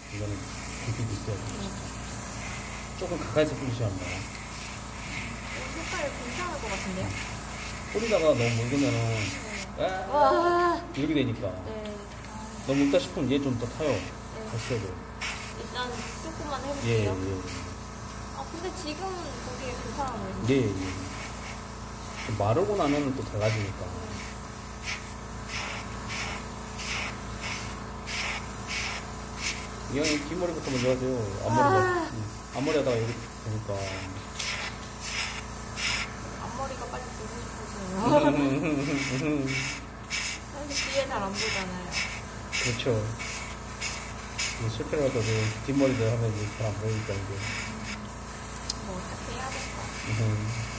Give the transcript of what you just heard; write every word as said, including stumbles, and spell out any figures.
이거는 굵기도 있어야 돼. 진짜. 조금 가까이서 뿌리셔야 한다. 색깔 괜찮을 것 같은데요? 뿌리다가 너무 묽으면은 네. 아 와. 이렇게 되니까 네. 너무 묽다 싶으면 얘 좀 더 타요. 네. 가시도. 일단 조금만 예, 예. 해볼게요. 아 근데 지금은 보기에 괜찮아요. 예, 예. 마르고 나면은 또 달라지니까. 이 형이 뒷머리부터 먼저 하세요. 앞머리가, 아. 응. 앞머리 하다가 이렇게 되니까. 앞머리가 빨리 보고 싶어서요. 사실 뒤에 잘 안 보잖아요. 그렇죠. 이제 실패를 하다도 뒷머리를 하면 이제 잘 안 보이니까, 이게. 뭐 어떻게 해야 될까? 음.